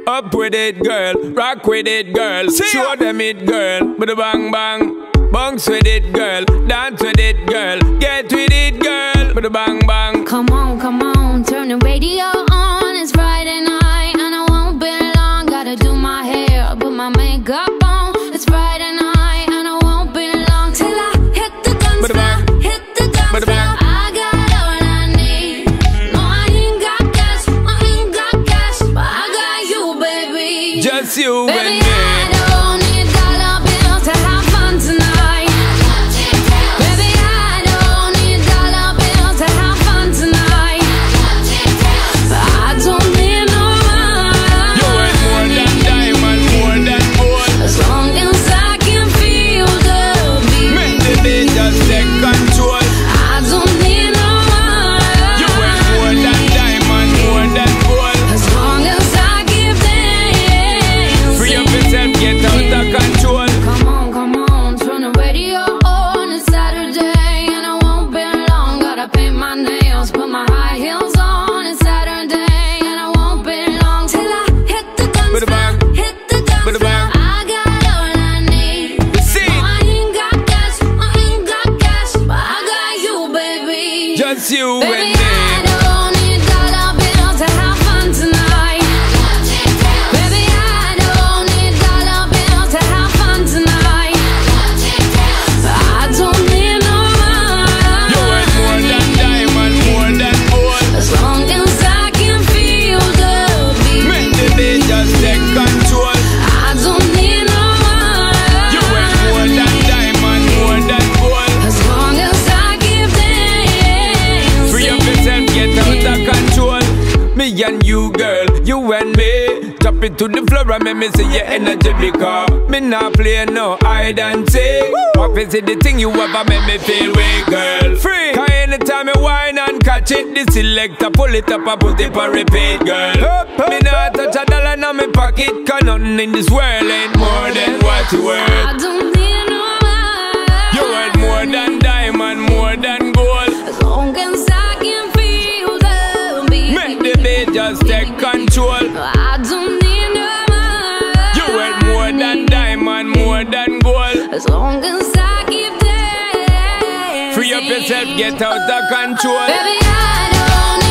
Up with it, girl. Rock with it, girl. Show them it, girl. With a bang bang. Bounce with it, girl. Dance with it, girl. Get with it, girl. With a bang bang. Come on, turn the radio on. It's Friday night and I won't be long. Gotta do my hair, put my makeup on. It's Friday night and I won't be long till I hit the dance floor. Hit the dance floor. I got all I need. No, I ain't got cash, but I got you, baby. Just you baby, and me. I don't need dollar bills to have fun tonight. Baby, I don't need dollar bills to have fun tonight. But I don't need no money. You ain't more than diamond, more than gold. As long as I can feel the beat. Make the beat just take control. I don't need no money. You ain't more than diamond, more than gold. As long as I keep dancing. Free up yourself, get out of control. Come on, turn the radio on. It's Saturday and I won't be long. Gotta paint my nails, put my high heels on. It's Saturday and I won't be long till I hit the dance floor. Hit the dance floor. I got all I need. No, I ain't got cash, but I got you, baby. Just you Baby, and me. I don't need dollar bills to have fun tonight. Baby, I don't need dollar bills to have fun tonight. But I don't need no money. You ain't more than diamond, more than gold. As long as I can feel the beat. Make the beat just take control. I don't need no money. You ain't more than diamond, more than gold. As long as I keep dancing. Free up yourself, get out of control. Me and you, girl, you and me. Drop it to the floor and make me see your energy because me not play no hide and seek. What is it the thing you ever make me feel weak, girl? Free. Cause anytime you whine and catch it, the selector pull it up and put it on repeat, girl. Me not touch a dollar in my pocket, cause nothing in this world ain't more than what you worth. I don't need no money. You worth more than diamond, more than gold. As long as I can feel the beat. Make the beat just take control. I don't need no money. You worth more than diamond, more than gold. As long as I keep dancing. Free up yourself, get out of control. Baby, I don't need